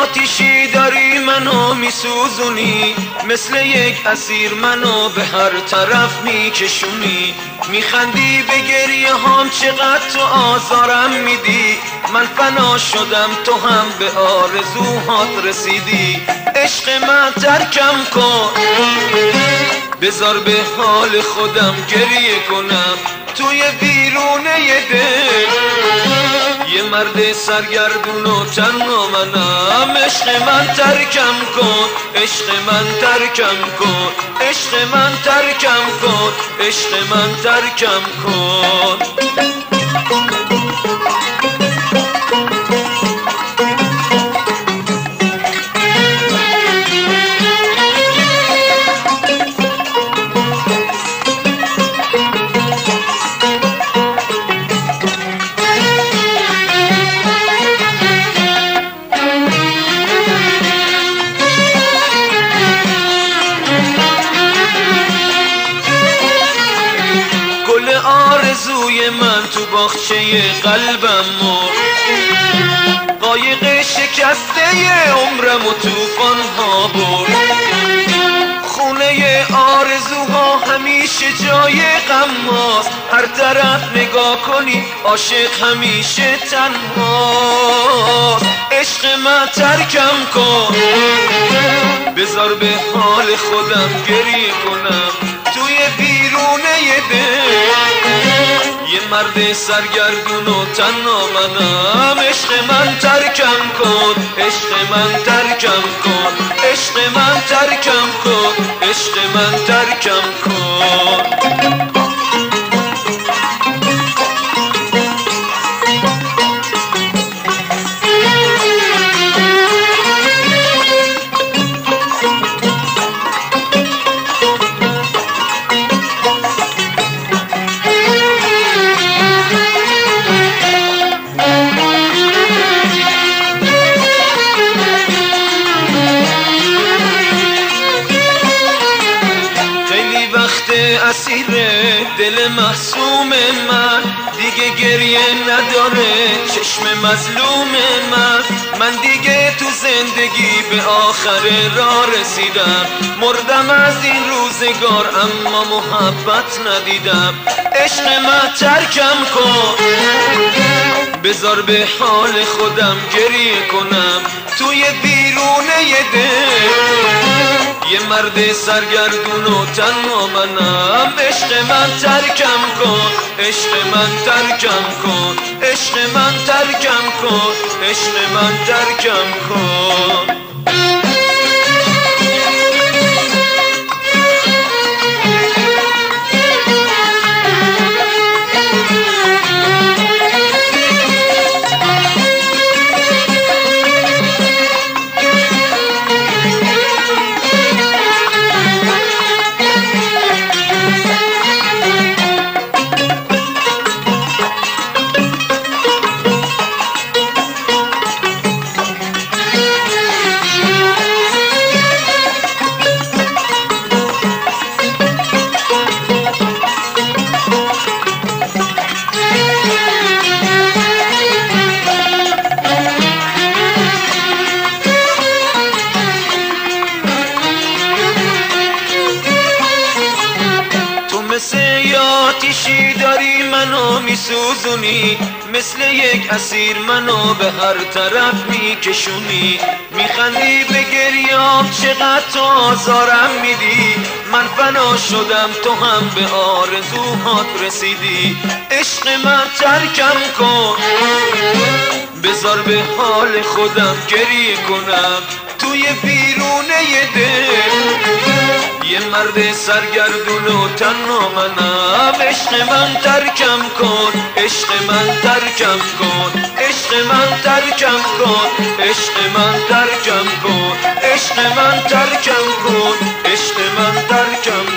آتیشی داری منو میسوزونی، مثل یک اسیر منو به هر طرف میکشونی. میخندی به گریه هام، چقدر تو آزارم میدی. من فنا شدم تو هم به آرزوهات رسیدی. عشق من ترکم کن، بذار به حال خودم گریه کنم توی ویرونه دل. یه مرد سرگردون و تنها منم. عشق من ترکم کن، عشق من ترکم کن، عشق من ترکم کن، عشق من ترکم کن. آرزوی من تو باغچه قلبم مرد، قایق شکسته عمرم و توفان ها برد. خونه آرزوها همیشه جای غماست، هر طرف نگاه کنی عاشق همیشه تنهاست. عشق من ترکم کن، بذار به حال خودم گریه کنم توی بیرونه دل. یه مرد سرگردون و تنها منم. عشق من ترکم کن، عشق من ترکم کن، عشق من ترکم کن، عشق من ترکم کن. اسیر دل محسوم من، دیگه گریه نداره چشم مظلوم من دیگه تو زندگی به آخر راه رسیدم. مردم از این روزگار اما محبت ندیدم. عشق من ترکم کن، بذار به حال خودم گریه کنم توی بیرونه دل. یه مرد سرگردون و تنها منم. عشق من ترکم کن، عشق من ترکم کن، عشق من ترکم کن، عشق من ترکم کن. آتیشی داری منو میسوزونی، مثل یک اسیر منو به هر طرف میکشونی. میخندی به گریام، چقدر تو آزارم میدی. من فنا شدم تو هم به آرزوهات رسیدی. عشق من ترکم کن، بذار به حال خودم گریه کنم توی بیرونه دل. یه مرد سرگردون و تنها منم. عشق من ترکم کن، عشق من ترکم کن، عشق من ترکم کن، عشق من ترکم کن، عشق من ترکم کن، عشق من ترکم